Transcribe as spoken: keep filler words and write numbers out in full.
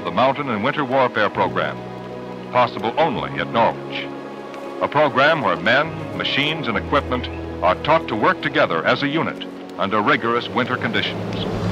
the Mountain and Winter Warfare Program, possible only at Norwich. A program where men, machines, and equipment are taught to work together as a unit under rigorous winter conditions.